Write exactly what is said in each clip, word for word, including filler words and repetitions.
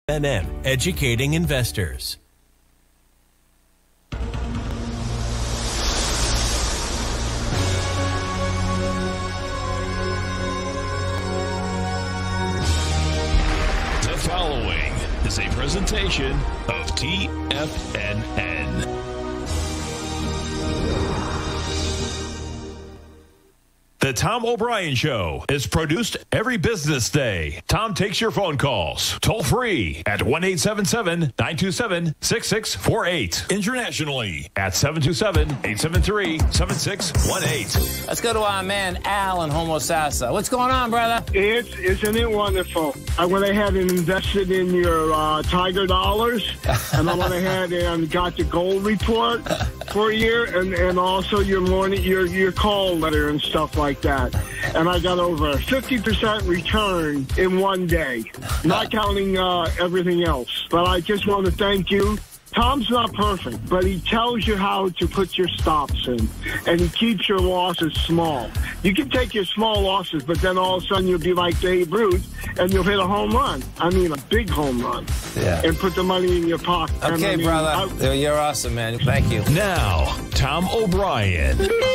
N N, educating investors. The following is a presentation of T F N N. The Tom O'Brien Show is produced every business day. Tom takes your phone calls toll free at one eight seven seven, nine two seven, six six four eight. Internationally at seven two seven, eight seven three, seven six one eight. Let's go to our man Al in Homosassa. What's going on, brother? It's, isn't it wonderful? I went ahead and invested in your uh, Tiger dollars, and I went ahead and got the gold report for a year, and, and also your morning, your your call letter and stuff like that. And I got over a fifty percent return in one day, not counting uh, everything else. But I just want to thank you. Tom's not perfect, but he tells you how to put your stops in, and he keeps your losses small. You can take your small losses, but then all of a sudden you'll be like Dave Ruth, and you'll hit a home run. I mean, a big home run. Yeah. And put the money in your pocket. Okay, I mean, brother. I, You're awesome, man. Thank you. Now, Tom O'Brien.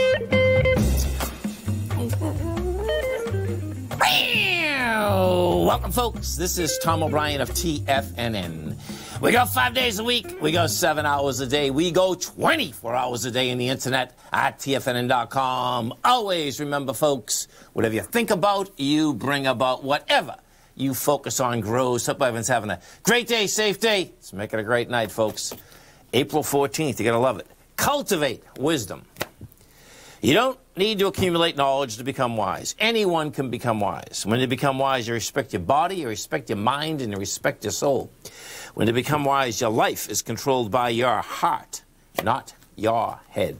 Welcome, folks. This is Tom O'Brien of T F N N. We go five days a week. We go seven hours a day. We go twenty-four hours a day in the internet at T F N N dot com. Always remember, folks, whatever you think about, you bring about. Whatever you focus on grows. Hope everyone's having a great day, safe day. Let's make it a great night, folks. April fourteenth, you're going to love it. Cultivate wisdom. You don't need to accumulate knowledge to become wise. Anyone can become wise. When you become wise, you respect your body, you respect your mind, and you respect your soul. When you become wise, your life is controlled by your heart, not your head.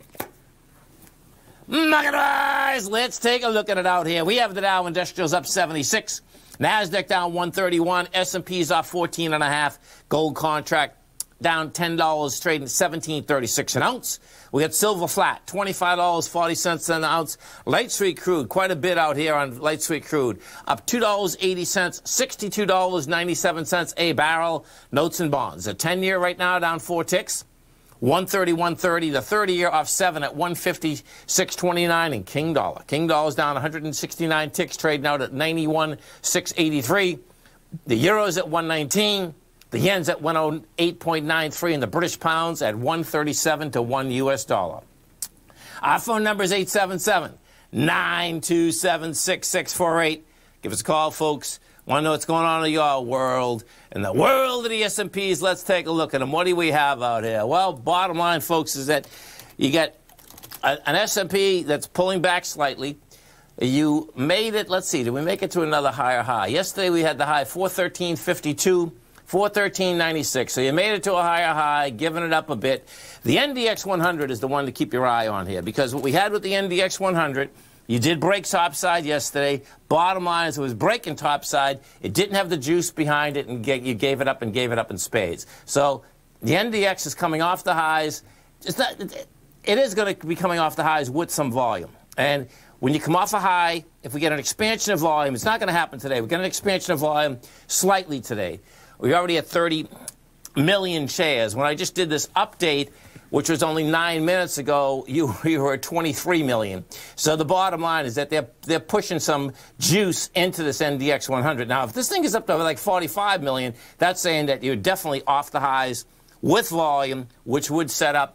Market rise! Let's take a look at it out here. We have the Dow Industrials up seventy-six. NASDAQ down one thirty-one. S and P's off fourteen and a half. Gold contract down ten dollars, trading seventeen thirty-six an ounce. We got silver flat, twenty-five dollars and forty cents an ounce. Light sweet crude, quite a bit out here on light sweet crude. Up two dollars and eighty cents, sixty-two dollars and ninety-seven cents a barrel. Notes and bonds. A ten-year right now down four ticks. one thirty-one thirty. The thirty-year off seven at one fifty-six twenty-nine. And King Dollar. King Dollar's down one hundred sixty-nine ticks, trading out at ninety-one six eighty-three. The Euro's at one nineteen. The yen's at one oh eight point nine three, and the British pounds at one thirty-seven to one U S dollar. Our phone number is eight seven seven, nine two seven, six six four eight. Give us a call, folks. Want to know what's going on in your world? In the world of the S and Ps, let's take a look at them. What do we have out here? Well, bottom line, folks, is that you got a, an S and P that's pulling back slightly. You made it, let's see, did we make it to another higher high? Yesterday we had the high four thirteen fifty-two. four thirteen ninety-six. So you made it to a higher high, giving it up a bit. The N D X one hundred is the one to keep your eye on here, because what we had with the N D X one hundred, you did break topside yesterday. Bottom line is it was breaking topside. It didn't have the juice behind it, and you gave it up and gave it up in spades. So the N D X is coming off the highs. It's not, it is going to be coming off the highs with some volume. And when you come off a high, if we get an expansion of volume, it's not going to happen today. We get an expansion of volume slightly today. We're already at thirty million shares. When I just did this update, which was only nine minutes ago, you, you were at twenty-three million. So the bottom line is that they're, they're pushing some juice into this N D X one hundred. Now, if this thing is up to like forty-five million, that's saying that you're definitely off the highs with volume, which would set up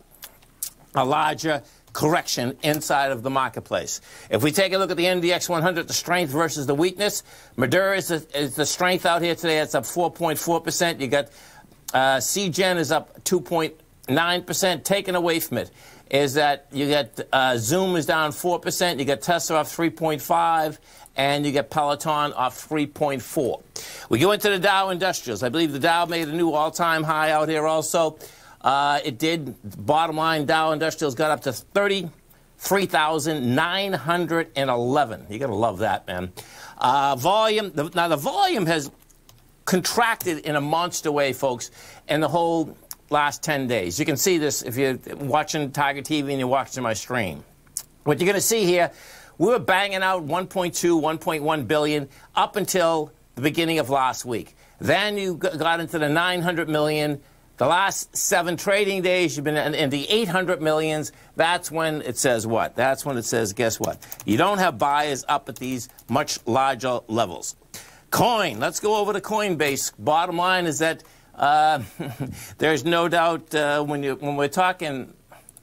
a larger correction inside of the marketplace. If we take a look at the N D X one hundred, the strength versus the weakness, Madura is the, is the strength out here today. It's up four point four percent. You got uh, C Gen is up two point nine percent. Taken away from it is that you got uh, Zoom is down four percent. You got Tesla off three point five, and you get Peloton off three point four. We go into the Dow Industrials. I believe the Dow made a new all-time high out here also. Uh, it did. Bottom line, Dow Industrials got up to thirty-three thousand nine hundred eleven. You got to love that, man. Uh, volume. The, now, the volume has contracted in a monster way, folks, in the whole last ten days. You can see this if you're watching Tiger T V and you're watching my stream. What you're going to see here, we were banging out one point two, one point one billion up until the beginning of last week. Then you got into the nine hundred million. The last seven trading days, you've been in, in the eight hundred millions. That's when it says what? That's when it says, guess what? You don't have buyers up at these much larger levels. Coin. Let's go over to Coinbase. Bottom line is that uh, there's no doubt uh, when you when we're talking.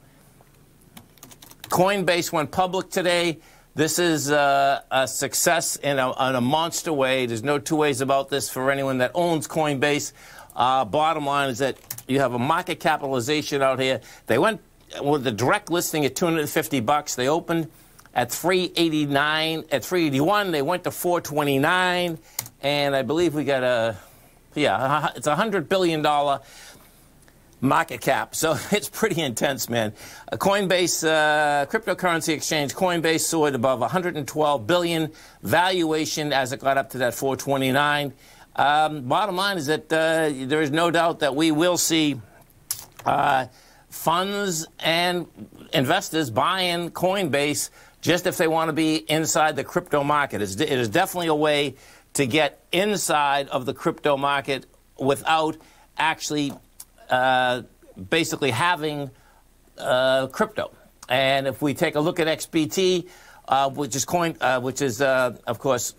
Coinbase went public today. This is uh, a success in a, in a monster way. There's no two ways about this for anyone that owns Coinbase. Uh, bottom line is that you have a market capitalization out here. They went with the direct listing at two hundred fifty bucks. They opened at three eighty-nine, at three eighty-one. They went to four twenty-nine, and I believe we got a, yeah, it's a hundred billion dollar market cap. So it's pretty intense, man. A Coinbase uh, cryptocurrency exchange, Coinbase soared above one hundred twelve billion valuation as it got up to that four twenty-nine. Um, bottom line is that uh, there is no doubt that we will see uh, funds and investors buying Coinbase just if they want to be inside the crypto market. It's, it is definitely a way to get inside of the crypto market without actually uh, basically having uh, crypto. And if we take a look at X B T, uh, which is coin, uh, which is uh, of course.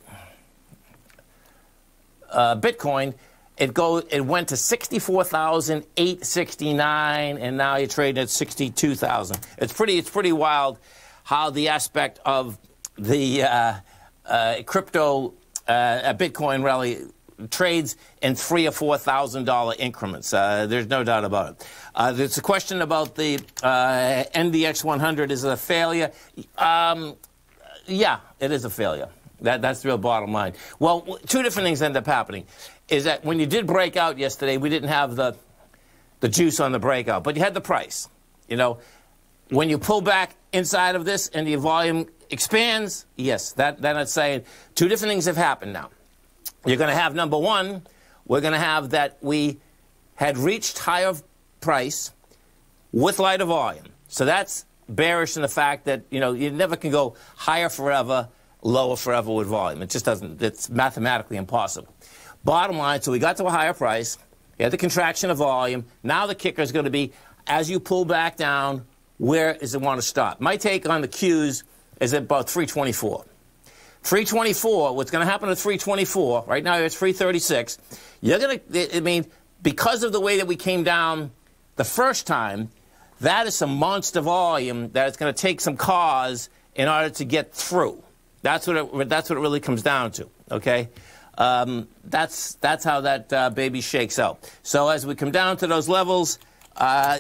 Uh, Bitcoin, it go it went to sixty-four thousand eight hundred sixty-nine, and now you're trading at sixty-two thousand. It's pretty it's pretty wild how the aspect of the uh, uh, crypto uh, Bitcoin rally trades in three or four thousand dollar increments. Uh, there's no doubt about it. Uh, there's a question about the uh, N D X one hundred. Is it a failure? Um, yeah, it is a failure. That, that's the real bottom line. Well, two different things end up happening. Is that when you did break out yesterday, we didn't have the, the juice on the breakout, but you had the price. You know, when you pull back inside of this and the volume expands, yes, that, then it's saying two different things have happened now. You're going to have, number one, we're going to have that we had reached higher price with lighter volume. So that's bearish in the fact that, you know, you never can go higher forever, lower forever with volume. It just doesn't, it's mathematically impossible. Bottom line, so we got to a higher price, you had the contraction of volume, now the kicker is going to be, as you pull back down, where does it want to stop? My take on the Qs is at about three twenty-four. three twenty-four, what's going to happen at three twenty-four, right now it's three thirty-six, you're going to, I mean, because of the way that we came down the first time, that is some monster volume that it's going to take some cause in order to get through. That's what it, that's what it really comes down to, okay? Um, that's, that's how that uh, baby shakes out. So as we come down to those levels, uh,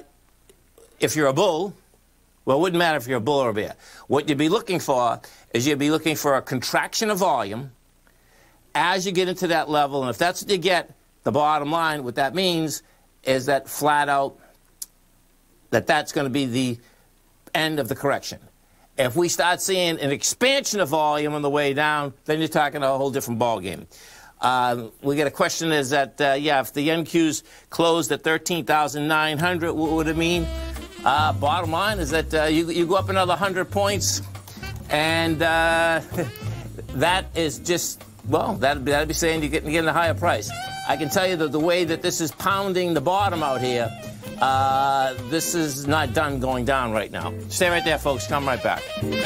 if you're a bull, well, it wouldn't matter if you're a bull or a bear. What you'd be looking for is you'd be looking for a contraction of volume as you get into that level. And if that's what you get, the bottom line, what that means is that flat out, that that's going to be the end of the correction. If we start seeing an expansion of volume on the way down, then you're talking a whole different ballgame. Uh, we get a question is that, uh, yeah, if the N Qs closed at thirteen thousand nine hundred, what would it mean? Uh, bottom line is that uh, you, you go up another one hundred points, and uh, that is just, well, that'd be, that'd be saying you're getting, getting a higher price. I can tell you that the way that this is pounding the bottom out here, Uh, this is not done going down right now. Stay right there, folks. Come right back.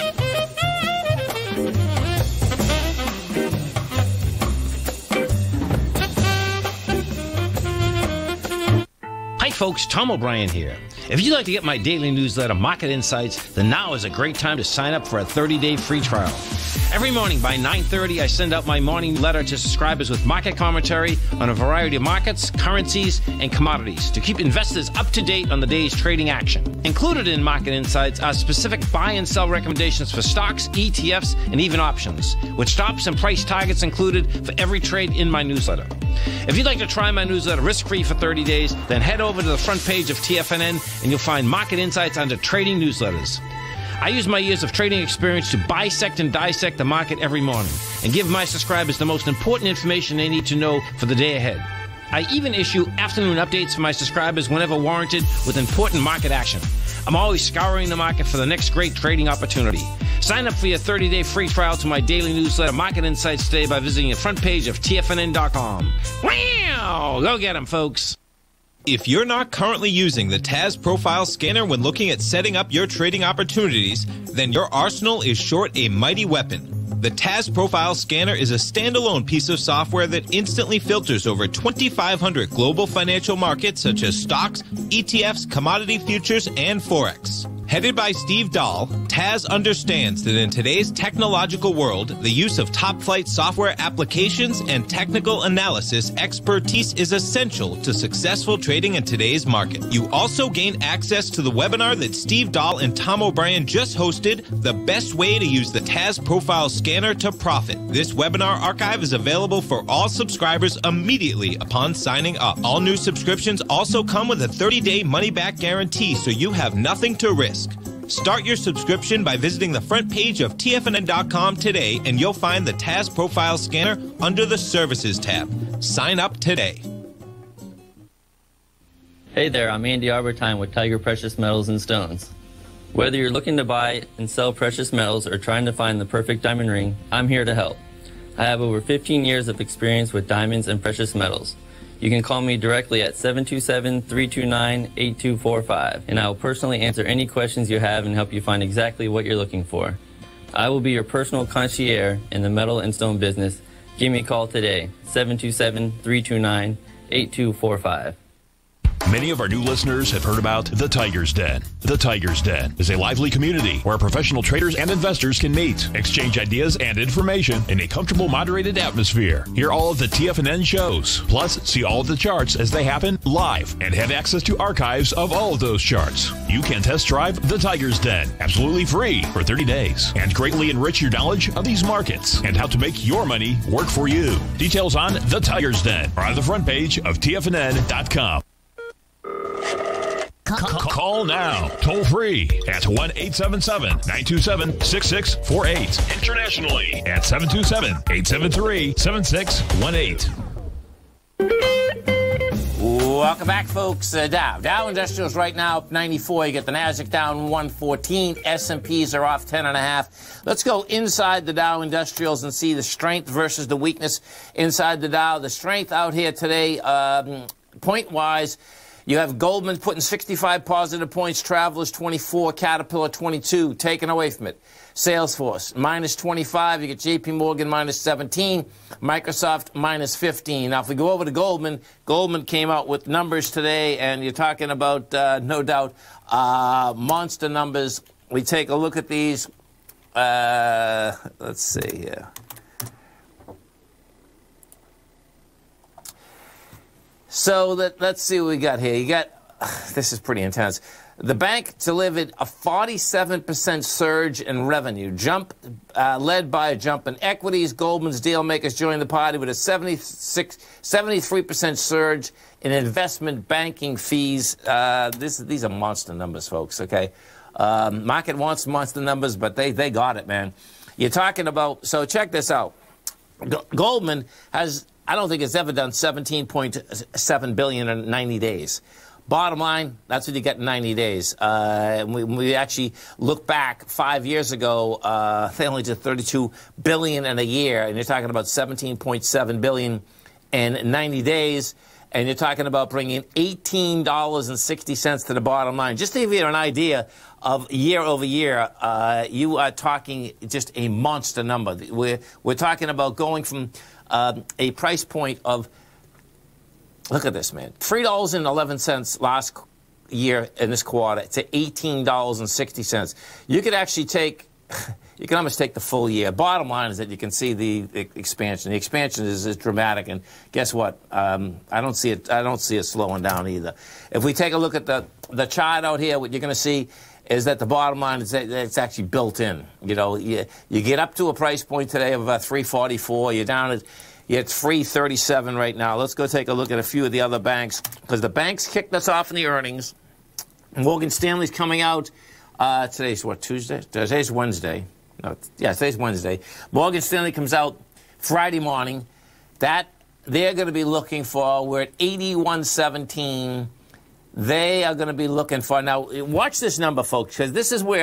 Hi, folks. Tom O'Brien here. If you'd like to get my daily newsletter, Market Insights, then now is a great time to sign up for a thirty day free trial. Every morning by nine thirty, I send out my morning letter to subscribers with market commentary on a variety of markets, currencies, and commodities to keep investors up to date on the day's trading action. Included in Market Insights are specific buy and sell recommendations for stocks, E T Fs, and even options, with stops and price targets included for every trade in my newsletter. If you'd like to try my newsletter risk-free for thirty days, then head over to the front page of T F N N and you'll find Market Insights under Trading Newsletters. I use my years of trading experience to bisect and dissect the market every morning and give my subscribers the most important information they need to know for the day ahead. I even issue afternoon updates for my subscribers whenever warranted with important market action. I'm always scouring the market for the next great trading opportunity. Sign up for your thirty-day free trial to my daily newsletter, Market Insights, today by visiting the front page of T F N N dot com. Wow! Go get them, folks. If you're not currently using the T A Z Profile Scanner when looking at setting up your trading opportunities, then your arsenal is short a mighty weapon. The T A Z Profile Scanner is a standalone piece of software that instantly filters over twenty-five hundred global financial markets such as stocks, E T Fs, commodity futures, and Forex. Headed by Steve Dahl, T A Z understands that in today's technological world, the use of top-flight software applications and technical analysis expertise is essential to successful trading in today's market. You also gain access to the webinar that Steve Dahl and Tom O'Brien just hosted, The Best Way to Use the T A Z Profile Scanner to Profit. This webinar archive is available for all subscribers immediately upon signing up. All new subscriptions also come with a thirty-day money-back guarantee, so you have nothing to risk. Start your subscription by visiting the front page of T F N N dot com today, and you'll find the T A Z Profile Scanner under the Services tab. Sign up today. Hey there, I'm Andy Arbertine with Tiger Precious Metals and Stones. Whether you're looking to buy and sell precious metals or trying to find the perfect diamond ring, I'm here to help. I have over fifteen years of experience with diamonds and precious metals. You can call me directly at seven two seven, three two nine, eight two four five, and I will personally answer any questions you have and help you find exactly what you're looking for. I will be your personal concierge in the metal and stone business. Give me a call today, seven two seven, three two nine, eight two four five. Many of our new listeners have heard about The Tiger's Den. The Tiger's Den is a lively community where professional traders and investors can meet, exchange ideas and information in a comfortable, moderated atmosphere. Hear all of the T F N N shows, plus see all of the charts as they happen live and have access to archives of all of those charts. You can test drive The Tiger's Den absolutely free for thirty days and greatly enrich your knowledge of these markets and how to make your money work for you. Details on The Tiger's Den are on the front page of T F N N dot com. Call now, toll free at one eight seven seven, nine two seven, six six four eight. Internationally at seven two seven, eight seven three, seven six one eight. Welcome back, folks. Uh, Dow. Dow Industrials right now up ninety-four. You get the Nasdaq down one fourteen. S and Ps are off ten and a half. Let's go inside the Dow Industrials and see the strength versus the weakness inside the Dow. The strength out here today, um, point-wise, you have Goldman putting sixty-five positive points, Travelers twenty-four, Caterpillar twenty-two, taken away from it. Salesforce minus twenty-five, you get J P Morgan minus seventeen, Microsoft minus fifteen. Now, if we go over to Goldman, Goldman came out with numbers today, and you're talking about, uh, no doubt, uh, monster numbers. We take a look at these. Uh, let's see here. So that, let's see what we got here. You got, this is pretty intense. The bank delivered a forty-seven percent surge in revenue, jump uh, led by a jump in equities. Goldman's deal makers joined the party with a seventy-six, seventy-three percent surge in investment banking fees. Uh, this, these are monster numbers, folks, okay? Um, market wants monster numbers, but they, they got it, man. You're talking about, so check this out. G- Goldman has, I don't think it's ever done seventeen point seven billion dollars in ninety days. Bottom line, that's what you get in ninety days. Uh, we, we actually look back five years ago, uh, they only did thirty-two billion dollars in a year, and you're talking about seventeen point seven billion dollars in ninety days, and you're talking about bringing eighteen dollars and sixty cents to the bottom line. Just to give you an idea of year over year, uh, you are talking just a monster number. We're, we're talking about going from uh, a price point of, look at this, man, three dollars and eleven cents last year in this quarter to eighteen dollars and sixty cents. You could actually take, you can almost take the full year. Bottom line is that you can see the, the expansion. The expansion is, is dramatic, and guess what? Um, I don't see it. I don't see it slowing down either. If we take a look at the the chart out here, what you're going to see is that the bottom line is that it's actually built in. You know, you, you get up to a price point today of about three forty-four. You're down at you're at three thirty-seven right now. Let's go take a look at a few of the other banks, because the banks kicked us off in the earnings. Morgan Stanley's coming out. Uh, today's what, Tuesday? Today's Wednesday. No, yeah, today's Wednesday. Morgan Stanley comes out Friday morning. That they're going to be looking for. We're at eighty-one seventeen. They are going to be looking for. Now, watch this number, folks, because this is where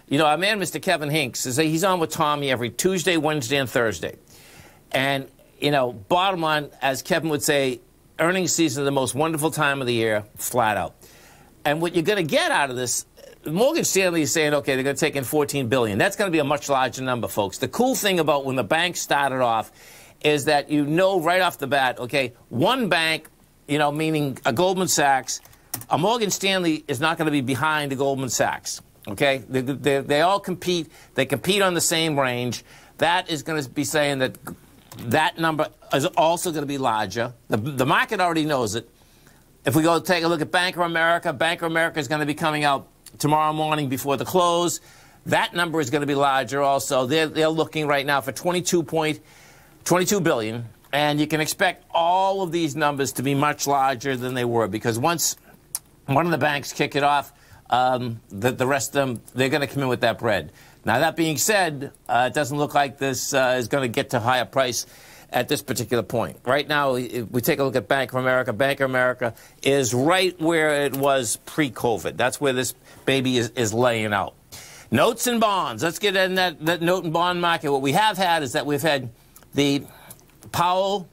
you know, our man, Mister Kevin Hinks, is he's on with Tommy every Tuesday, Wednesday, and Thursday. And, you know, bottom line, as Kevin would say, earnings season is the most wonderful time of the year, flat out. And what you're going to get out of this, Morgan Stanley is saying, okay, they're going to take in fourteen billion dollars. That's going to be a much larger number, folks. The cool thing about when the bank started off is that you know right off the bat, okay, one bank, you know, meaning a Goldman Sachs, a Morgan Stanley is not going to be behind a Goldman Sachs, okay? They, they, they all compete. They compete on the same range. That is going to be saying that that number is also going to be larger. The, the market already knows it. If we go take a look at Bank of America, Bank of America is going to be coming out tomorrow morning before the close. That number is going to be larger also. They're, they're looking right now for twenty-two point two billion dollars, and you can expect all of these numbers to be much larger than they were, because once one of the banks kick it off, um, the, the rest of them, they're going to come in with that bread. Now, that being said, uh, it doesn't look like this uh, is going to get to higher price at this particular point. Right now, if we take a look at Bank of America. Bank of America is right where it was pre-COVID. That's where this baby is, is laying out. Notes and bonds. Let's get in that, that note and bond market. What we have had is that we've had the Powell.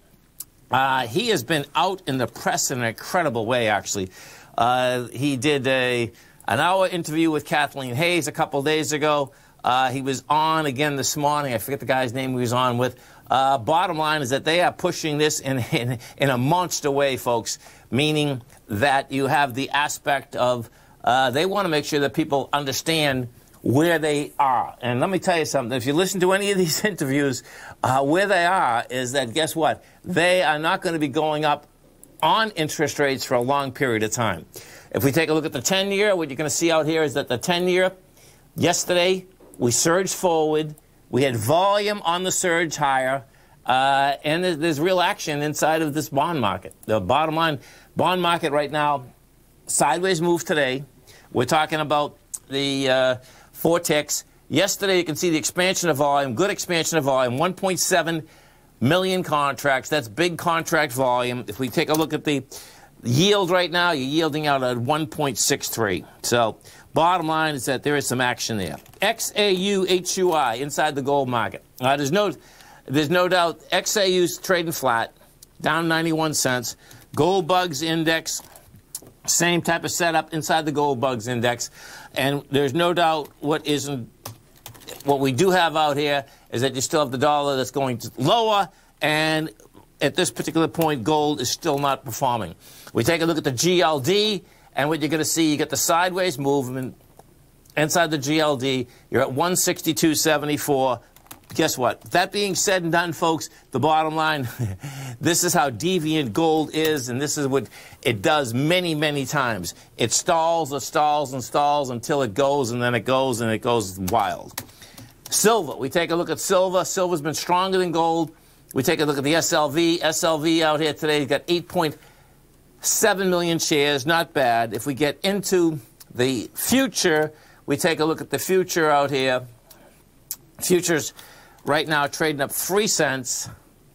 Uh, he has been out in the press in an incredible way, actually. Uh, he did a an hour interview with Kathleen Hayes a couple days ago. Uh, he was on again this morning. I forget the guy's name he was on with. Uh, bottom line is that they are pushing this in, in, in a monster way, folks, meaning that you have the aspect of uh, they want to make sure that people understand where they are. And let me tell you something. If you listen to any of these interviews, uh, where they are is that, guess what? They are not going to be going up on interest rates for a long period of time. If we take a look at the ten-year, what you're going to see out here is that the ten-year, yesterday, we surged forward. We had volume on the surge higher, uh, and there's, there's real action inside of this bond market. The bottom line, bond market right now, sideways move today. We're talking about the uh, four ticks. Yesterday, you can see the expansion of volume, good expansion of volume, one point seven million contracts. That's big contract volume. If we take a look at the yield right now, you're yielding out at one point six three. So bottom line is that there is some action there. X A U H U I inside the gold market. Uh, there's no, there's no doubt X A U's trading flat, down ninety-one cents. Gold Bugs Index, same type of setup inside the Gold Bugs Index. And there's no doubt what isn't, what we do have out here is that you still have the dollar that's going to lower, and at this particular point, gold is still not performing. We take a look at the G L D, and what you're going to see, you get the sideways movement inside the G L D. You're at one sixty-two seventy-four. Guess what? That being said and done, folks, the bottom line, this is how deviant gold is, and this is what it does many, many times. It stalls and stalls and stalls until it goes, and then it goes, and it goes wild. Silver. We take a look at silver. Silver's been stronger than gold. We take a look at the S L V. S L V out here today, you've got eight point seven million shares. Not bad. If we get into the future, we take a look at the future out here. Futures right now trading up three cents.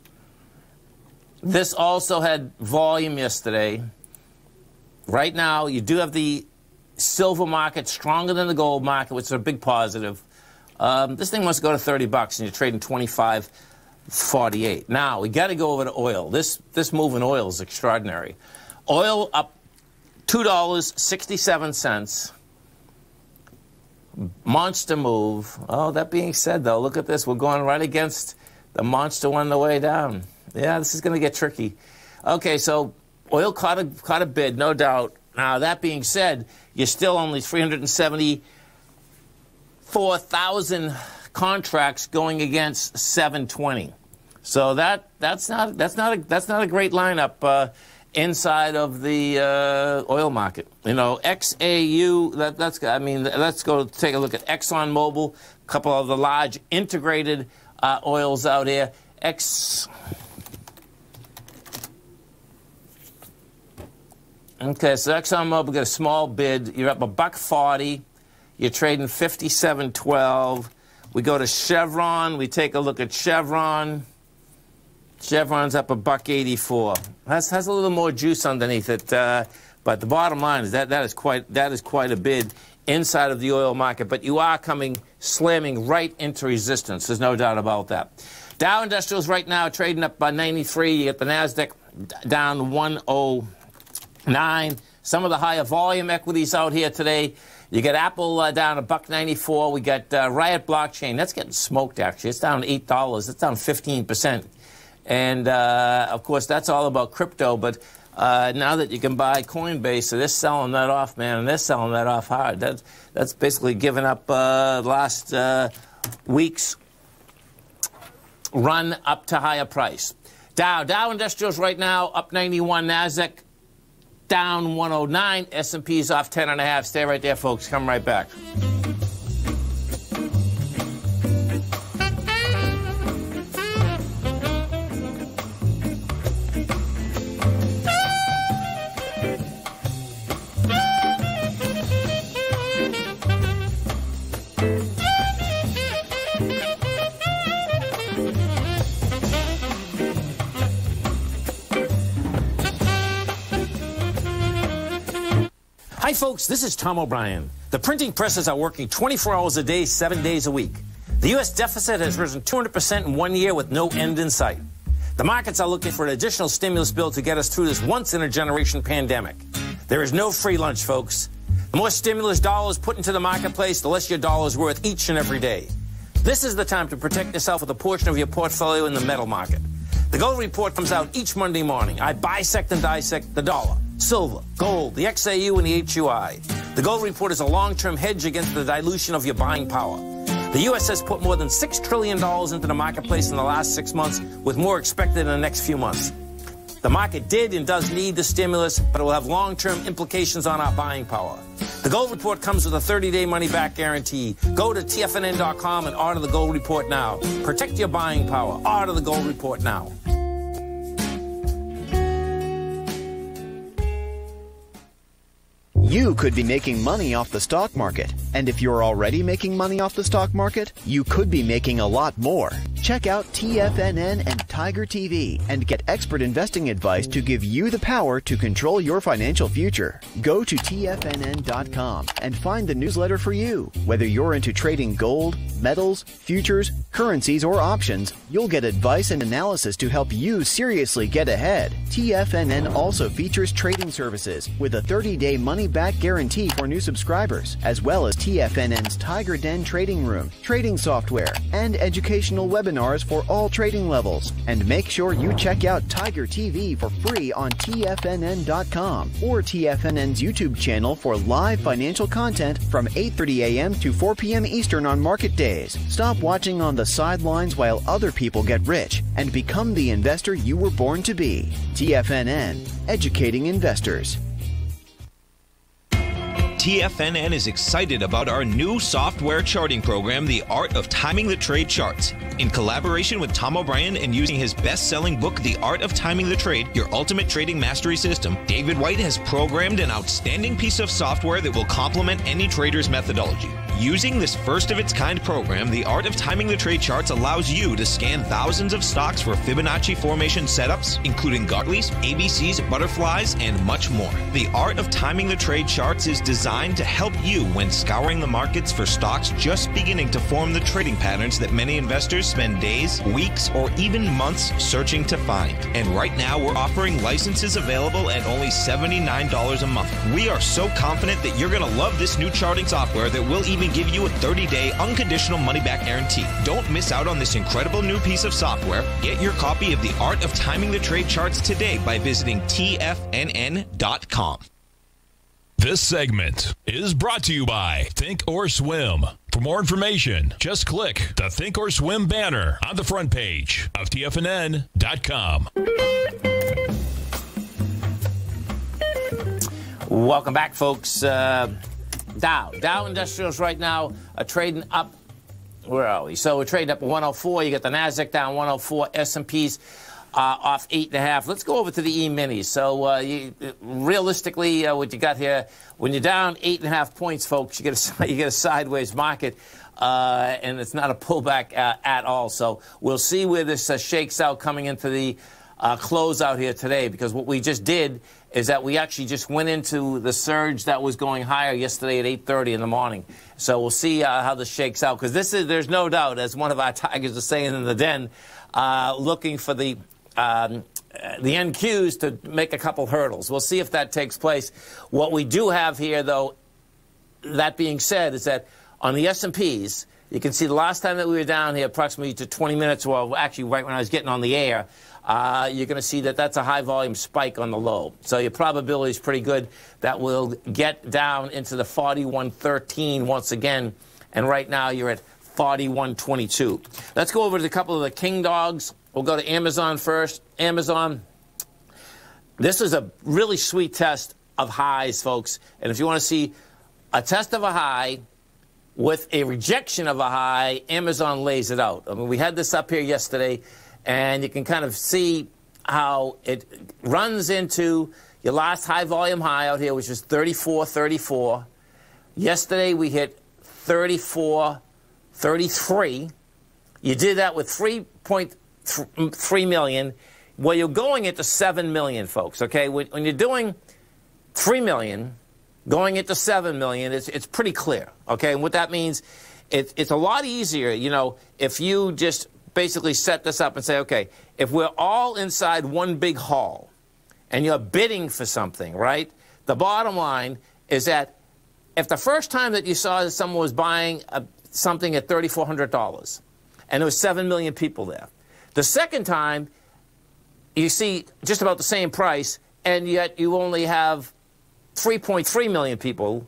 This also had volume yesterday. Right now, you do have the silver market stronger than the gold market, which is a big positive. Um, this thing wants to go to thirty bucks, and you're trading twenty-five forty-eight. Now, we got to go over to oil. This, this move in oil is extraordinary. Oil up two dollars and sixty-seven cents. Monster move. Oh, that being said, though, look at this. We're going right against the monster on the way down. Yeah, this is going to get tricky. Okay, so oil caught a, caught a bid, no doubt. Now, that being said, you're still only three hundred seventy-four thousand contracts going against seven twenty. So that that's not that's not a, that's not a great lineup uh, inside of the uh, oil market. You know, X A U. That, that's I mean, let's go take a look at ExxonMobil. A couple of the large integrated uh, oils out here. X. Okay, so ExxonMobil got a small bid. You're up a buck forty. You're trading fifty-seven twelve. We go to Chevron. We take a look at Chevron. Chevron's up a buck eighty-four. Has has a little more juice underneath it, uh, but the bottom line is that that is quite that is quite a bid inside of the oil market, but you are coming slamming right into resistance. There's no doubt about that. Dow Industrials right now trading up by ninety-three. You get the NASDAQ down one oh nine. Some of the higher volume equities out here today. You get Apple uh, down a buck ninety-four. We got uh, Riot Blockchain. That's getting smoked, actually. It's down eight dollars. It's down fifteen percent. And, uh, of course, that's all about crypto. But uh, now that you can buy Coinbase, so they're selling that off, man, and they're selling that off hard. That's, that's basically giving up uh, last uh, week's run up to higher price. Dow. Dow Industrials right now up ninety-one. NASDAQ down one oh nine. S and P's off ten and a half. Stay right there, folks. Come right back. Hi, folks. This is Tom O'Brien. The printing presses are working twenty-four hours a day, seven days a week. The U S deficit has risen two hundred percent in one year with no end in sight. The markets are looking for an additional stimulus bill to get us through this once-in-a-generation pandemic. There is no free lunch, folks. The more stimulus dollars put into the marketplace, the less your dollar is worth each and every day. This is the time to protect yourself with a portion of your portfolio in the metal market. The gold report comes out each Monday morning. I bisect and dissect the dollar, silver, gold, the X A U, and the H U I. The gold report is a long-term hedge against the dilution of your buying power. The U S has put more than six trillion dollars into the marketplace in the last six months, with more expected in the next few months. The market did and does need the stimulus, but it will have long-term implications on our buying power. The gold report comes with a thirty-day money-back guarantee. Go to T F N N dot com and order the gold report now. Protect your buying power. Order the gold report now. You could be making money off the stock market. And if you're already making money off the stock market, you could be making a lot more. Check out T F N N and Tiger T V and get expert investing advice to give you the power to control your financial future. Go to T F N N dot com and find the newsletter for you. Whether you're into trading gold, metals, futures, currencies, or options, you'll get advice and analysis to help you seriously get ahead. T F N N also features trading services with a thirty-day money-back guarantee for new subscribers, as well as T F N N's Tiger Den Trading Room, trading software, and educational webinars for all trading levels. And make sure you check out Tiger T V for free on T F N N dot com or T F N N's YouTube channel for live financial content from eight thirty a m to four p m Eastern on market days. Stop watching on the sidelines while other people get rich and become the investor you were born to be. T F N N, educating investors. T F N N is excited about our new software charting program, The Art of Timing the Trade Charts. In collaboration with Tom O'Brien and using his best-selling book, The Art of Timing the Trade, Your Ultimate Trading Mastery System, David White has programmed an outstanding piece of software that will complement any trader's methodology. Using this first-of-its-kind program, The Art of Timing the Trade Charts allows you to scan thousands of stocks for Fibonacci formation setups, including Gartleys, A B Cs, butterflies, and much more. The Art of Timing the Trade Charts is designed to help you when scouring the markets for stocks just beginning to form the trading patterns that many investors spend days, weeks, or even months searching to find. And right now, we're offering licenses available at only seventy-nine dollars a month. We are so confident that you're going to love this new charting software that will even give you a thirty-day unconditional money-back guarantee. Don't miss out on this incredible new piece of software. Get your copy of The Art of Timing the Trade Charts today by visiting T F N N dot com. This segment is brought to you by Think or Swim. For more information, just click the Think or Swim banner on the front page of T F N N dot com. Welcome back, folks. Uh, Dow. Dow Industrials right now are trading up. Where are we? So we're trading up at one oh four. You got the NASDAQ down one oh four. S and P's uh, off eight and a half. Let's go over to the E-minis. So uh, you, realistically, uh, what you got here, when you're down eight and a half points, folks, you get a, you get a sideways market. Uh, and it's not a pullback uh, at all. So we'll see where this uh, shakes out coming into the uh, close out here today, because what we just did is that we actually just went into the surge that was going higher yesterday at eight thirty in the morning. So we'll see uh, how this shakes out, because this is, there's no doubt, as one of our tigers is saying in the den, uh, looking for the um, the N Qs to make a couple hurdles. We'll see if that takes place. What we do have here, though, that being said, is that on the S and Ps, you can see the last time that we were down here, approximately to twenty minutes, well, actually right when I was getting on the air, uh, you're going to see that that's a high-volume spike on the low. So your probability is pretty good that we'll get down into the forty-one thirteen once again, and right now you're at forty-one twenty-two. Let's go over to a couple of the king dogs. We'll go to Amazon first. Amazon, this is a really sweet test of highs, folks. And if you want to see a test of a high with a rejection of a high, Amazon lays it out. I mean, we had this up here yesterday, and you can kind of see how it runs into your last high volume high out here, which is thirty-four thirty-four. Yesterday we hit thirty-four thirty-three. You did that with three point three million. Well, you're going into seven million, folks, okay? When, when you're doing three million, going into seven million, it's, it's pretty clear, okay? And what that means, it, it's a lot easier, you know, if you just basically set this up and say, okay, if we're all inside one big hall and you're bidding for something, right? The bottom line is that if the first time that you saw that someone was buying a, something at thirty-four hundred dollars and there was seven million people there, the second time you see just about the same price and yet you only have three point three million people,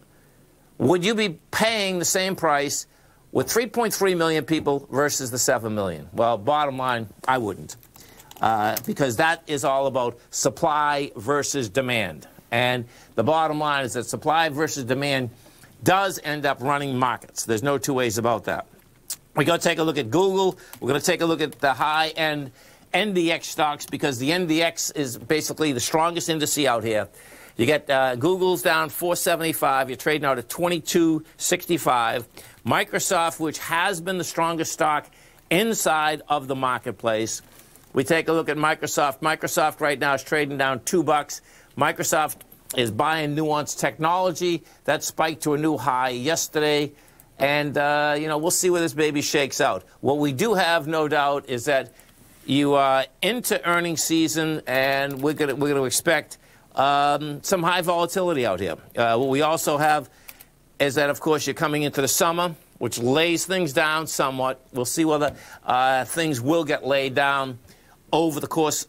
would you be paying the same price with three point three million people versus the seven million? Well, bottom line, I wouldn't. Uh, because that is all about supply versus demand. And the bottom line is that supply versus demand does end up running markets. There's no two ways about that. We're going to take a look at Google. We're going to take a look at the high-end N D X stocks, because the N D X is basically the strongest indice out here. You get uh, Google's down four seventy-five. You're trading out at twenty-two sixty-five. Microsoft, which has been the strongest stock inside of the marketplace. We take a look at Microsoft. Microsoft right now is trading down two bucks. Microsoft is buying Nuance Technology. That spiked to a new high yesterday. And, uh, you know, we'll see where this baby shakes out. What we do have, no doubt, is that you are into earnings season, and we're going we're to expect um, some high volatility out here. Uh, what we also have is that, of course, you're coming into the summer, which lays things down somewhat. We'll see whether uh, things will get laid down over the course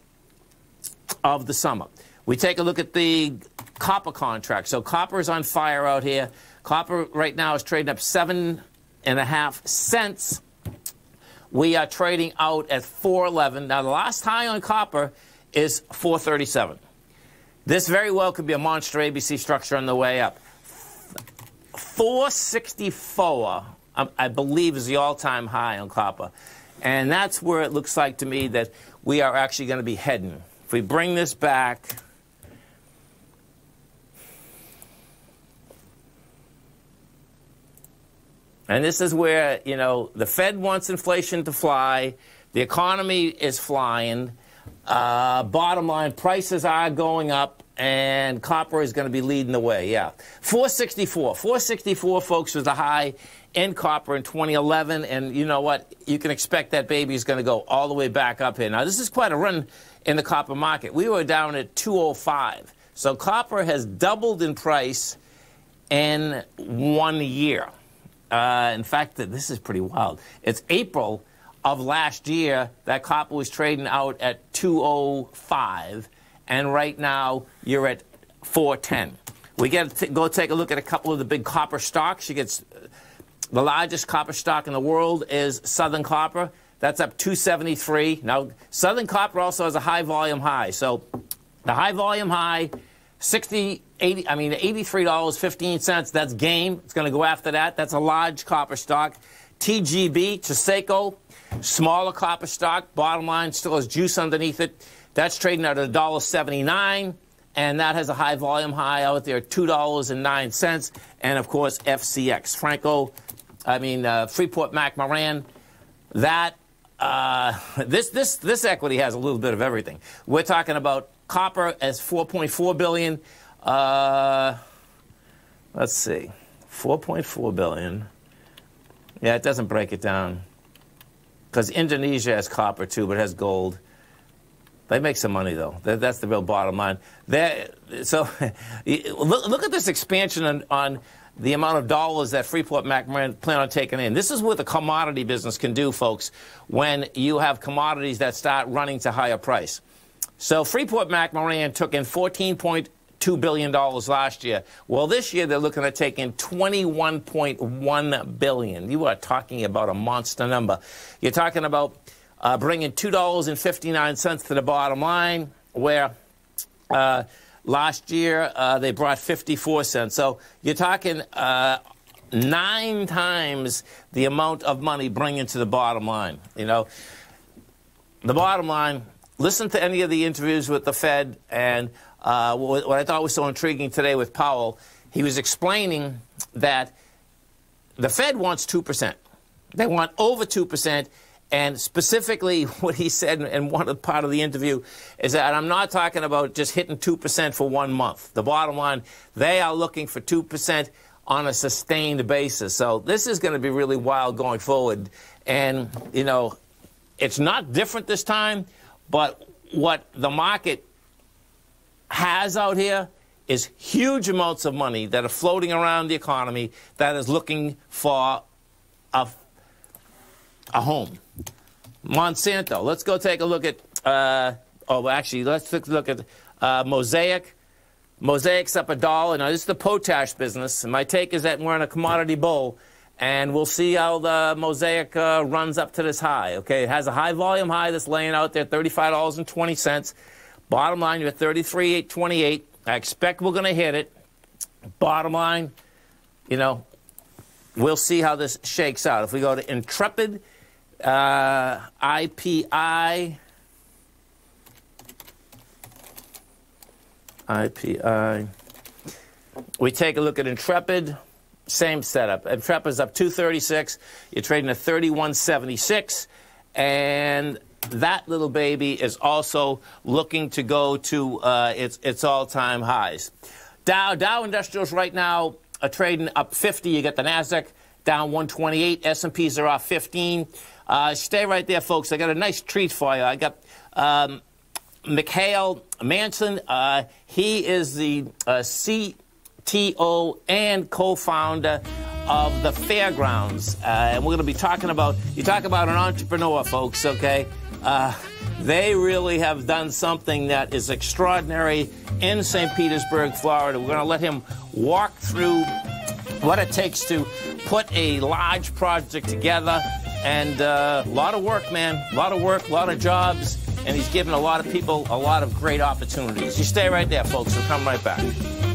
of the summer. We take a look at the copper contract. So copper is on fire out here. Copper right now is trading up seven and a half cents. We are trading out at four eleven. Now, the last high on copper is four thirty-seven. This very well could be a monster A B C structure on the way up. four sixty-four, I believe, is the all-time high on copper. And that's where it looks like to me that we are actually going to be heading. If we bring this back, and this is where, you know, the Fed wants inflation to fly, the economy is flying, uh, bottom line, prices are going up, and copper is going to be leading the way, yeah. four sixty-four. four sixty-four, folks, was the high in copper in twenty eleven, and you know what? You can expect that baby is going to go all the way back up here. Now, this is quite a run in the copper market. We were down at two oh five. So copper has doubled in price in one year. Uh, in fact, this is pretty wild. It's April of last year that copper was trading out at two oh five, and right now you're at four ten. We get to go take a look at a couple of the big copper stocks. You get the largest copper stock in the world is Southern Copper. That's up two seventy-three. Now, Southern Copper also has a high volume high. So the high volume high, sixty, eighty, I mean, eighty-three dollars and fifteen cents. That's game. It's going to go after that. That's a large copper stock. T G B, Taseco, smaller copper stock. Bottom line still has juice underneath it. That's trading at one dollar seventy-nine. And that has a high volume high out there, two dollars and nine cents. And, of course, F C X. Franco, I mean, uh, Freeport McMoran, that, uh, this, this, this equity has a little bit of everything. We're talking about Copper is four point four billion dollars. Uh, let's see, four point four billion dollars. Yeah, it doesn't break it down because Indonesia has copper too, but it has gold. They make some money, though. That's the real bottom line. They're, so look, look at this expansion on, on the amount of dollars that Freeport-McMoRan plan on taking in. This is what the commodity business can do, folks, when you have commodities that start running to higher price. So Freeport-McMoRan took in fourteen point two billion dollars last year. Well, this year they're looking to take in twenty-one point one billion dollars. You are talking about a monster number. You're talking about Uh, bringing two dollars and fifty-nine cents to the bottom line, where uh, last year uh, they brought fifty-four cents. So you're talking uh, nine times the amount of money bringing to the bottom line. You know, the bottom line, listen to any of the interviews with the Fed, and uh, what, what I thought was so intriguing today with Powell, he was explaining that the Fed wants two percent. They want over two percent. And specifically, what he said in one of, part of the interview is that I'm not talking about just hitting two percent for one month. The bottom line, they are looking for two percent on a sustained basis. So this is going to be really wild going forward. And, you know, it's not different this time, but what the market has out here is huge amounts of money that are floating around the economy that is looking for a, a home. Monsanto. Let's go take a look at, uh, oh, actually, let's take a look at uh, Mosaic. Mosaic's up a dollar. Now, this is the potash business. And my take is that we're in a commodity bull, and we'll see how the Mosaic uh, runs up to this high. Okay, it has a high volume high that's laying out there, thirty-five dollars and twenty cents. Bottom line, you're at thirty-three eight twenty-eight. I expect we're going to hit it. Bottom line, you know, we'll see how this shakes out. If we go to Intrepid, Uh, I P I, I P I. We take a look at Intrepid, same setup. Intrepid's up two thirty-six. You're trading at thirty-one seventy-six, and that little baby is also looking to go to uh, its its all-time highs. Dow Dow Industrials right now are trading up fifty. You got the Nasdaq down one twenty-eight. S and P's are off fifteen. Uh, stay right there, folks. I got a nice treat for you. I got um, Mikhail Manson. Uh, he is the uh, C T O and co-founder of the Fairgrounds. Uh, and we're going to be talking about, you talk about an entrepreneur, folks, okay? Uh, they really have done something that is extraordinary in Saint Petersburg, Florida. We're going to let him walk through what it takes to put a large project together. And uh, a lot of work, man. A lot of work, a lot of jobs. And he's given a lot of people a lot of great opportunities. You stay right there, folks. We'll come right back.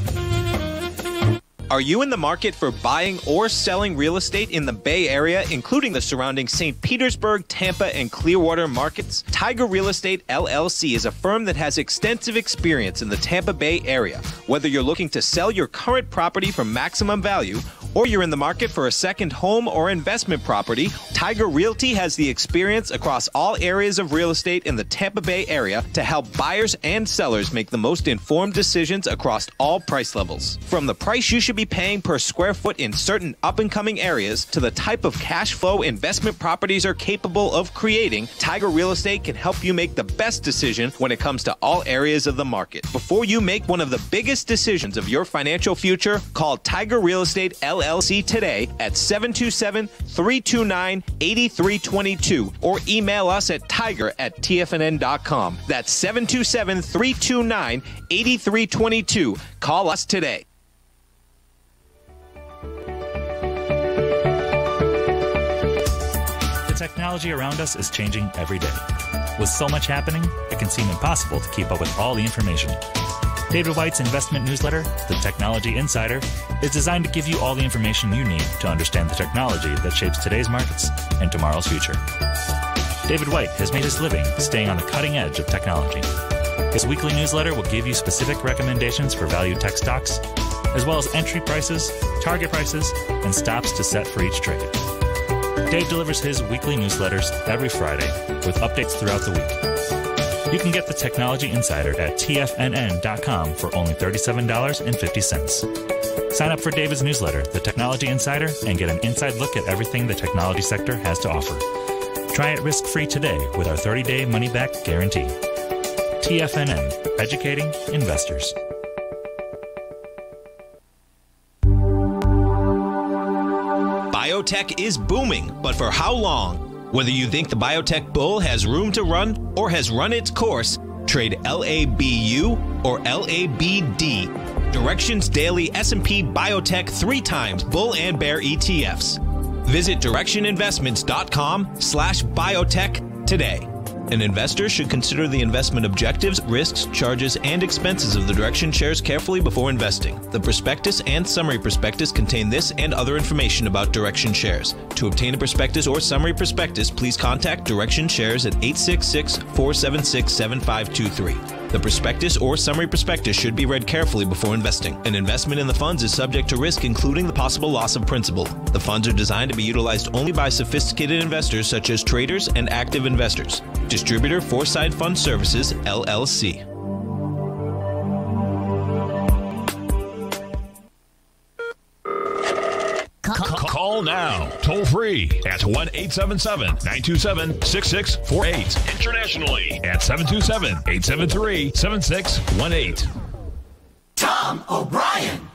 Are you in the market for buying or selling real estate in the Bay Area, including the surrounding Saint Petersburg, Tampa, and Clearwater markets? Tiger Real Estate L L C is a firm that has extensive experience in the Tampa Bay area. Whether you're looking to sell your current property for maximum value, or you're in the market for a second home or investment property, Tiger Realty has the experience across all areas of real estate in the Tampa Bay area to help buyers and sellers make the most informed decisions across all price levels. From the price you should be paying per square foot in certain up-and-coming areas to the type of cash flow investment properties are capable of creating, Tiger Real Estate can help you make the best decision when it comes to all areas of the market. Before you make one of the biggest decisions of your financial future, call Tiger Real Estate L L C today at seven two seven, three two nine, eight three two two or email us at tiger at T F N N dot com. That's seven two seven, three two nine, eight three two two. Call us today. The technology around us is changing every day. With so much happening, it can seem impossible to keep up with all the information. David White's investment newsletter, The Technology Insider, is designed to give you all the information you need to understand the technology that shapes today's markets and tomorrow's future. David White has made his living staying on the cutting edge of technology. His weekly newsletter will give you specific recommendations for value tech stocks, as well as entry prices, target prices, and stops to set for each trade. Dave delivers his weekly newsletters every Friday with updates throughout the week. You can get the Technology Insider at T F N N dot com for only thirty-seven dollars and fifty cents. Sign up for David's newsletter, The Technology Insider, and get an inside look at everything the technology sector has to offer. Try it risk-free today with our thirty-day money-back guarantee. T F N N, educating investors. Biotech is booming, but for how long? Whether you think the biotech bull has room to run or has run its course, trade L A B U or L A B D. Direction's daily S and P Biotech three times bull and bear E T Fs. Visit direction investments dot com slash biotech today. An investor should consider the investment objectives, risks, charges, and expenses of the Direction shares carefully before investing. The prospectus and summary prospectus contain this and other information about Direction shares. To obtain a prospectus or summary prospectus, please contact Direction shares at eight six six, four seven six, seven five two three. The prospectus or summary prospectus should be read carefully before investing. An investment in the funds is subject to risk, including the possible loss of principal. The funds are designed to be utilized only by sophisticated investors such as traders and active investors. Distributor Foreside Fund Services, L L C. Call now, toll free at one eight seven seven, nine two seven, six six four eight. Internationally at seven two seven, eight seven three, seven six one eight. Tom O'Brien.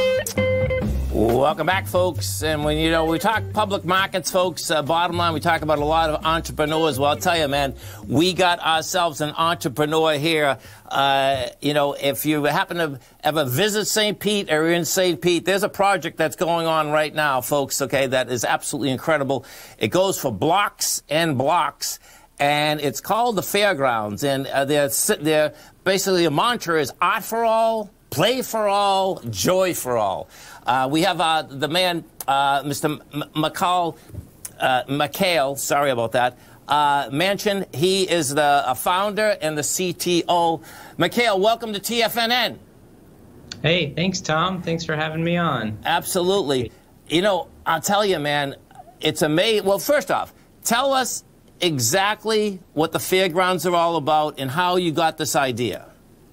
Welcome back, folks. And when, you know, we talk public markets, folks, uh, bottom line, we talk about a lot of entrepreneurs. Well, I'll tell you, man, we got ourselves an entrepreneur here. Uh, you know, if you happen to ever visit Saint Pete or in Saint Pete, there's a project that's going on right now, folks, okay, that is absolutely incredible. It goes for blocks and blocks, and it's called the Fairgrounds. And uh, they're, they're basically, a mantra is art for all, play for all, joy for all. Uh, we have uh, the man, uh, Mister M- McCall, uh, McHale, sorry about that, uh, Manchin. He is the a founder and the C T O. McHale, welcome to T F N N. Hey, thanks, Tom. Thanks for having me on. Absolutely. You know, I'll tell you, man, it's amazing. Well, first off, tell us exactly what the Fairgrounds are all about and how you got this idea.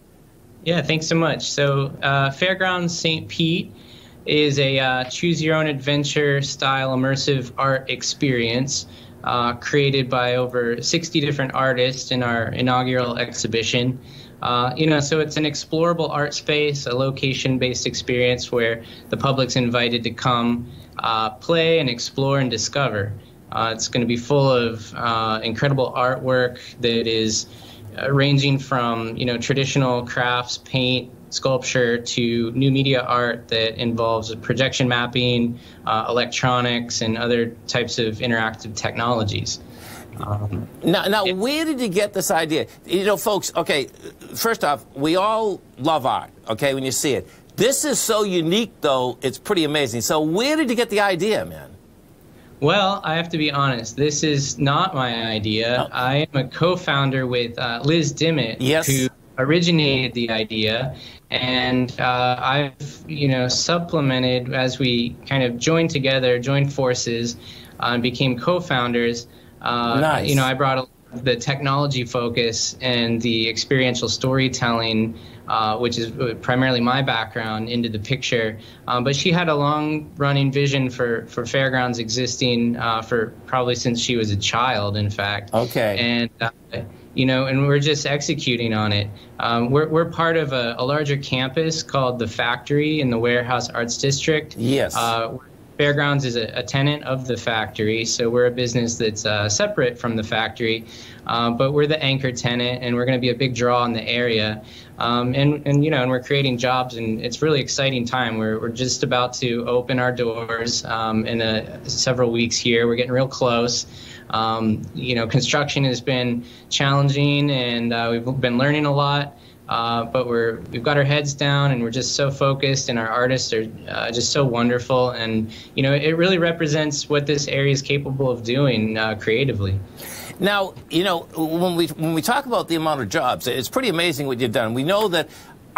Yeah, thanks so much. So uh, Fairgrounds Saint Pete is a uh, choose-your-own-adventure style immersive art experience uh, created by over sixty different artists in our inaugural exhibition. Uh, you know, so it's an explorable art space, a location-based experience where the public's invited to come uh, play and explore and discover. Uh, it's going to be full of uh, incredible artwork that is uh, ranging from, you know, traditional crafts, paint, sculpture to new media art that involves projection mapping, uh, electronics, and other types of interactive technologies. Um, now, now it, where did you get this idea? You know, folks, okay, first off, we all love art, okay, when you see it. This is so unique, though, it's pretty amazing. So where did you get the idea, man? Well, I have to be honest. This is not my idea. Oh. I am a co-founder with uh, Liz Dimmitt, yes. who originated the idea, and uh, I've, you know, supplemented as we kind of joined together, joined forces, uh, and became co-founders. Uh, nice. You know, I brought the technology focus and the experiential storytelling, uh, which is primarily my background, into the picture. Um, but she had a long-running vision for, for Fairgrounds existing uh, for probably since she was a child, in fact. Okay. And uh, you know, and we're just executing on it. Um, we're, we're part of a, a larger campus called The Factory in the Warehouse Arts District. Yes. Uh, Fairgrounds is a, a tenant of The Factory, so we're a business that's uh, separate from The Factory, uh, but we're the anchor tenant, and we're going to be a big draw in the area. Um, and, and, you know, and we're creating jobs, and it's really exciting time. We're, we're just about to open our doors um, in a, several weeks here. We're getting real close. Um, you know, construction has been challenging, and uh, we've been learning a lot. Uh, but we're we've got our heads down, and we're just so focused, and our artists are uh, just so wonderful, and you know, it really represents what this area is capable of doing uh, creatively. Now, you know, when we when we talk about the amount of jobs, it's pretty amazing what you've done. We know that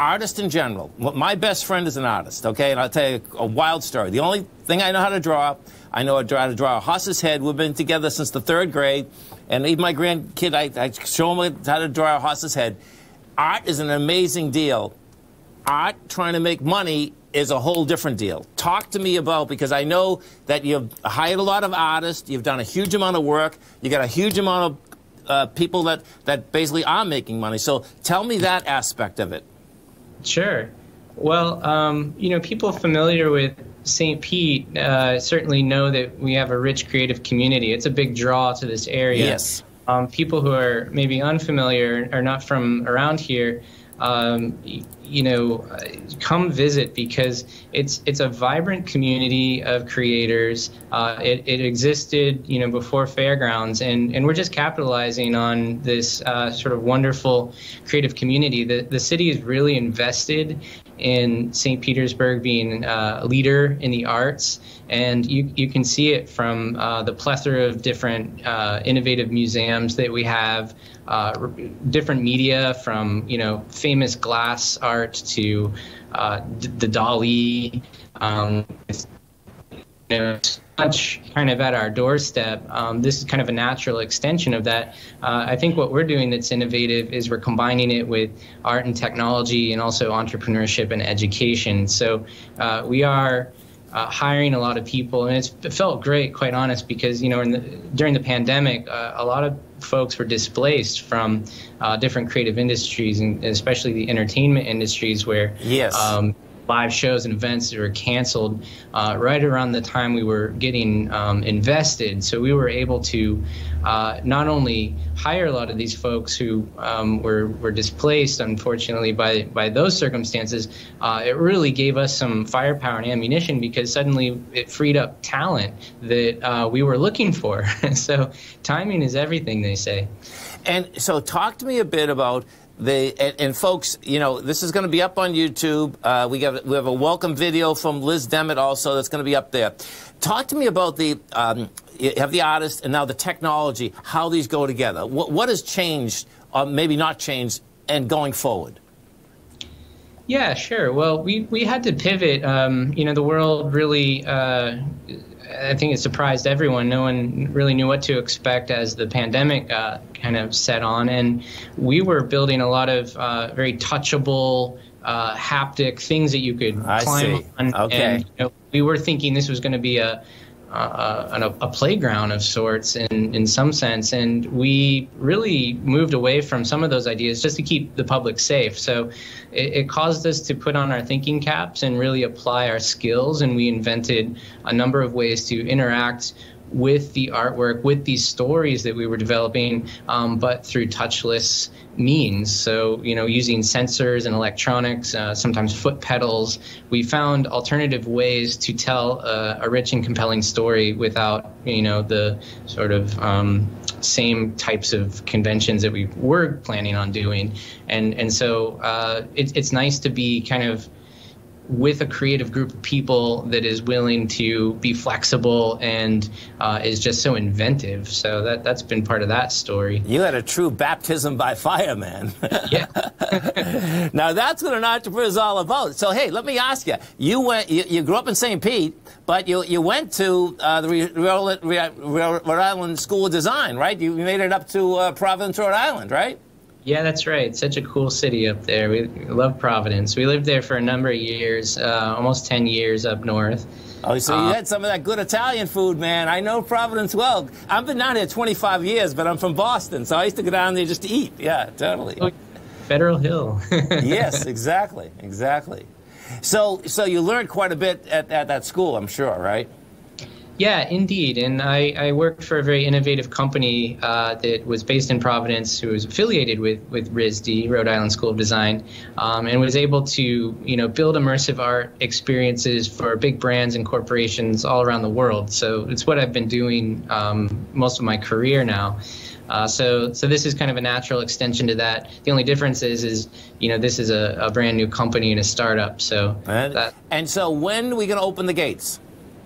artists in general. My best friend is an artist, okay? And I'll tell you a wild story. The only thing I know how to draw, I know how to draw a horse's head. We've been together since the third grade. And even my grandkid, I, I show him how to draw a horse's head. Art is an amazing deal. Art, trying to make money, is a whole different deal. Talk to me about, because I know that you've hired a lot of artists, you've done a huge amount of work, you got a huge amount of uh, people that, that basically are making money. So tell me that aspect of it. Sure. Well, um, you know, people familiar with Saint Pete uh, certainly know that we have a rich creative community. It's a big draw to this area. Yes. Um, people who are maybe unfamiliar or not from around here, um, you know, come visit, because it's it's a vibrant community of creators. Uh, it, it existed, you know, before Fairgrounds, and, and we're just capitalizing on this uh, sort of wonderful creative community. The, the city is really invested in Saint Petersburg being uh, a leader in the arts, and you, you can see it from uh, the plethora of different uh, innovative museums that we have, uh, different media, from, you know, famous glass art to uh, the Dali. Um, it's, you know, much kind of at our doorstep. Um, this is kind of a natural extension of that. Uh, I think what we're doing that's innovative is we're combining it with art and technology, and also entrepreneurship and education. So uh, we are uh, hiring a lot of people, and it's, it felt great, quite honest, because, you know, in the, during the pandemic, uh, a lot of folks were displaced from uh, different creative industries, and especially the entertainment industries, where yes. um, live shows and events that were canceled uh, right around the time we were getting um, invested. So we were able to uh, not only hire a lot of these folks who um, were, were displaced, unfortunately, by, by those circumstances. Uh, it really gave us some firepower and ammunition, because suddenly it freed up talent that uh, we were looking for. So timing is everything, they say. And so talk to me a bit about the, and, and folks, you know, this is going to be up on YouTube. Uh, we, got, we have a welcome video from Liz Demet also that's going to be up there. Talk to me about the, um, you have the artist and now the technology, how these go together. What, what has changed, or maybe not changed, and going forward? Yeah, sure. Well, we, we had to pivot. Um, you know, the world really, uh, I think it surprised everyone. No one really knew what to expect as the pandemic uh, kind of set on. And we were building a lot of uh, very touchable, uh, haptic things that you could I climb see. on. Okay. And, you know, we were thinking this was going to be a, a, a playground of sorts in, in some sense. And we really moved away from some of those ideas just to keep the public safe. So it, it caused us to put on our thinking caps and really apply our skills. And we invented a number of ways to interact with the artwork, with these stories that we were developing, um, but through touchless means. So, you know, using sensors and electronics, uh, sometimes foot pedals, we found alternative ways to tell uh, a rich and compelling story without, you know, the sort of um, same types of conventions that we were planning on doing. And, and so uh, it, it's nice to be kind of with a creative group of people that is willing to be flexible and uh, is just so inventive. So that, that's been part of that story. You had a true baptism by fire, man. Yeah. Now, that's what an entrepreneur is all about. So, hey, let me ask you. You went. You, you grew up in Saint Pete, but you, you went to uh, the Rhode Island School of Design, right? You made it up to uh, Providence, Rhode Island, right? Yeah, that's right. Such a cool city up there. We love Providence. We lived there for a number of years, uh, almost ten years up north. Oh, so uh, you had some of that good Italian food, man. I know Providence well. I've been down here twenty-five years, but I'm from Boston, so I used to go down there just to eat. Yeah, totally. Federal Hill. Yes, exactly, exactly. So, so you learned quite a bit at, at that school, I'm sure, right? Yeah, indeed. And I, I worked for a very innovative company uh, that was based in Providence, who was affiliated with, with R I S D, Rhode Island School of Design, um, and was able to, you know, build immersive art experiences for big brands and corporations all around the world. So it's what I've been doing um, most of my career now. Uh, so, so this is kind of a natural extension to that. The only difference is, is you know, this is a, a brand new company and a startup. So, and, that, and so when are we going to open the gates?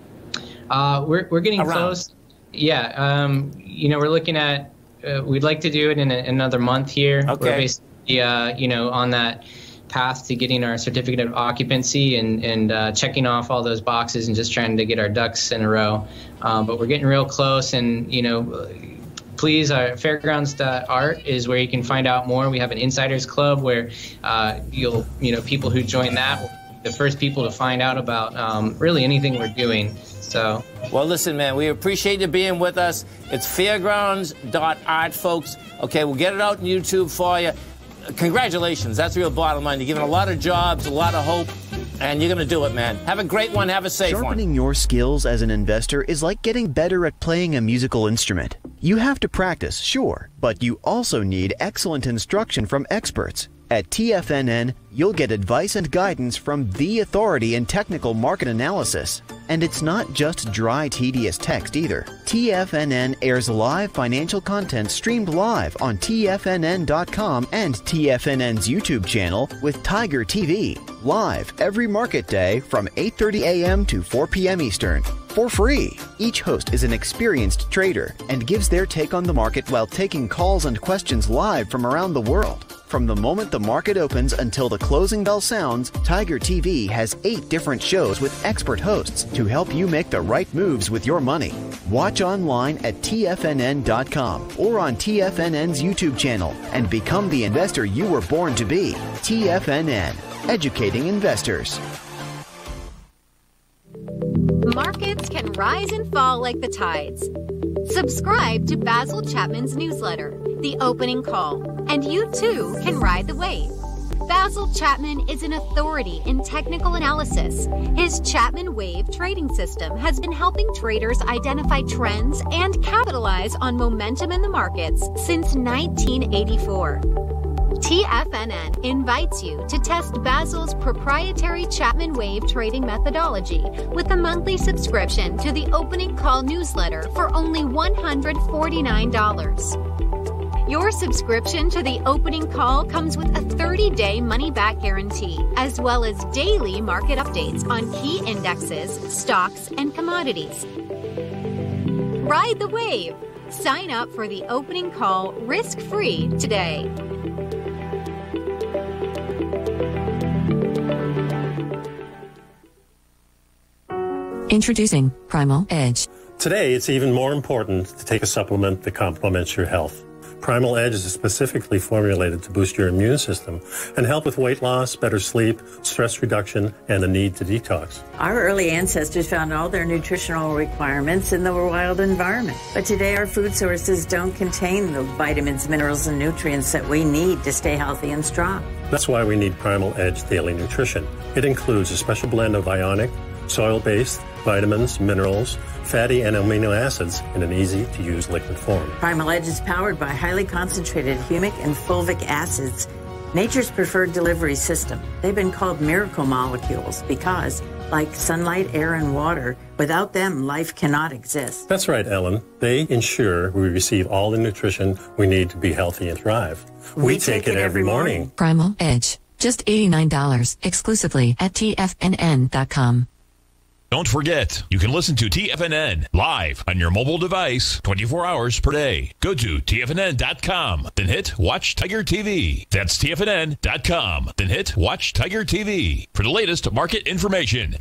Uh, we're we're getting Around. close. Yeah, um, you know, we're looking at. Uh, we'd like to do it in a, another month here. Okay. We're basically, uh, you know, on that path to getting our certificate of occupancy and, and uh, checking off all those boxes and just trying to get our ducks in a row. Um, but we're getting real close, and, you know, please, our fairgrounds dot art is where you can find out more. We have an insiders club where uh, you'll, you know, people who join that will be the first people to find out about um, really anything we're doing. So, well, listen, man, we appreciate you being with us. It's fairgrounds dot art, folks. Okay, we'll get it out on YouTube for you. Congratulations. That's the real bottom line. You're giving a lot of jobs, a lot of hope, and you're going to do it, man. Have a great one. Have a safe one. Sharpening your skills as an investor is like getting better at playing a musical instrument. You have to practice, sure, but you also need excellent instruction from experts. At T F N N, you'll get advice and guidance from the authority in technical market analysis. And it's not just dry, tedious text either. T F N N airs live financial content streamed live on T F N N dot com and T F N N's YouTube channel with Tiger T V, live every market day from eight thirty a m to four p m Eastern, for free. Each host is an experienced trader and gives their take on the market while taking calls and questions live from around the world. From the moment the market opens until the closing bell sounds, Tiger T V has eight different shows with expert hosts to help you make the right moves with your money. Watch online at T F N N dot com or on T F N N's YouTube channel and become the investor you were born to be. T F N N, educating investors. Markets can rise and fall like the tides. Subscribe to Basil Chapman's newsletter, The Opening Call, and you too can ride the wave. Basil Chapman is an authority in technical analysis. His Chapman Wave trading system has been helping traders identify trends and capitalize on momentum in the markets since nineteen eighty-four. T F N N invites you to test Basil's proprietary Chapman Wave trading methodology with a monthly subscription to the Opening Call newsletter for only one hundred forty-nine dollars. Your subscription to the Opening Call comes with a thirty day money-back guarantee, as well as daily market updates on key indexes, stocks, and commodities. Ride the wave! Sign up for the Opening Call risk-free today. Introducing Primal Edge. Today, it's even more important to take a supplement that complements your health. Primal Edge is specifically formulated to boost your immune system and help with weight loss, better sleep, stress reduction, and the need to detox. Our early ancestors found all their nutritional requirements in the wild environment. But today, our food sources don't contain the vitamins, minerals, and nutrients that we need to stay healthy and strong. That's why we need Primal Edge Daily Nutrition. It includes a special blend of ionic, soil-based vitamins, minerals, fatty and amino acids in an easy-to-use liquid form. Primal Edge is powered by highly concentrated humic and fulvic acids, nature's preferred delivery system. They've been called miracle molecules because, like sunlight, air, and water, without them, life cannot exist. That's right, Ellen. They ensure we receive all the nutrition we need to be healthy and thrive. We, we take, take it, it every morning. morning. Primal Edge, just eighty-nine dollars, exclusively at T F N N dot com. Don't forget, you can listen to T F N N live on your mobile device twenty-four hours per day. Go to T F N N dot com, then hit Watch Tiger T V. That's T F N N dot com, then hit Watch Tiger T V for the latest market information.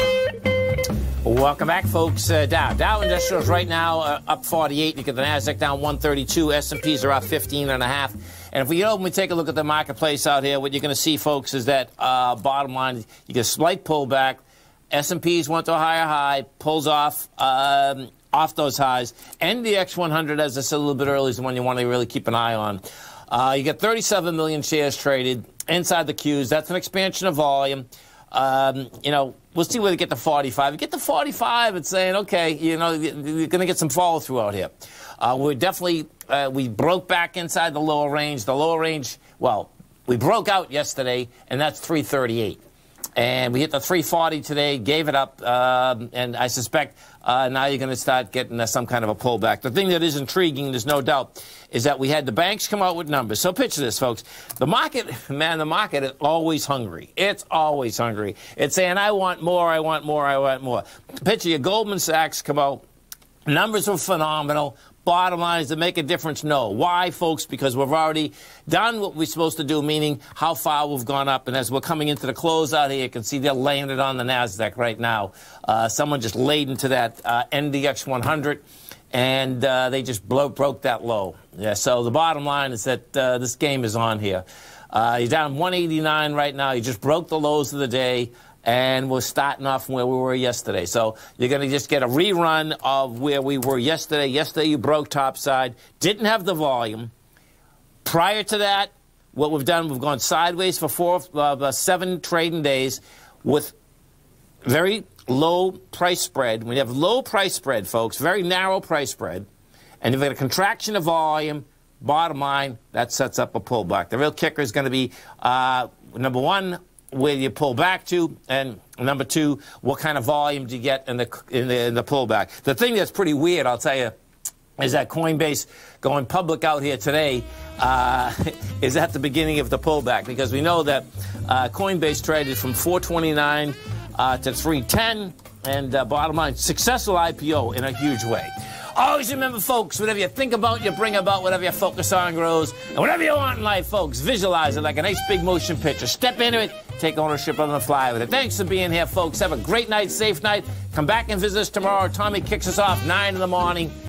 Welcome back, folks. Uh, Dow. Dow Industrials right now uh, up forty-eight. You get the NASDAQ down one thirty-two. S and Ps are up fifteen and a half. And if we get over and we take a look at the marketplace out here, what you're going to see, folks, is that uh, bottom line, you get a slight pullback. S and Ps went to a higher high, pulls off um, off those highs. And the X one hundred, as I said a little bit earlier, is the one you want to really keep an eye on. Uh, you get thirty-seven million shares traded inside the Qs. That's an expansion of volume. Um, you know, we'll see where they get to forty-five. You get to forty-five, it's saying, okay, you know, you're going to get some follow-through out here. Uh, we're definitely, uh, we broke back inside the lower range. The lower range, well, we broke out yesterday, and that's three thirty-eight. And we hit the three forty today, gave it up, um, and I suspect uh, now you're going to start getting uh, some kind of a pullback. The thing that is intriguing, there's no doubt, is that we had the banks come out with numbers. So picture this, folks. The market, man, the market is always hungry. It's always hungry. It's saying, I want more, I want more, I want more. Picture your Goldman Sachs come out. Numbers were phenomenal. Bottom line is to make a difference? No. Why, folks? Because we've already done what we're supposed to do, meaning how far we've gone up. And as we're coming into the close out here, you can see they're laying it on the NASDAQ right now. Uh, someone just laid into that uh, N D X one hundred, and uh, they just blow, broke that low. Yeah. So the bottom line is that uh, this game is on here. Uh, you're down one eighty-nine right now. You just broke the lows of the day. And we're starting off from where we were yesterday. So you're going to just get a rerun of where we were yesterday. Yesterday you broke topside, didn't have the volume. Prior to that, what we've done, we've gone sideways for four, uh, seven trading days with very low price spread. When you have low price spread, folks, very narrow price spread, and you've got a contraction of volume, bottom line, that sets up a pullback. The real kicker is going to be, uh, number one, where you pull back to, and number two, what kind of volume do you get in the in the, in the pullback? The thing that's pretty weird, I'll tell you, is that Coinbase going public out here today uh, is at the beginning of the pullback, because we know that uh, Coinbase traded from four twenty-nine uh, to three ten, and uh, bottom line, successful I P O in a huge way. Always remember, folks, whatever you think about, you bring about. Whatever you focus on grows. And whatever you want in life, folks, visualize it like a nice big motion picture. Step into it, take ownership of it, and fly with it. Thanks for being here, folks. Have a great night, safe night. Come back and visit us tomorrow. Tommy kicks us off nine in the morning.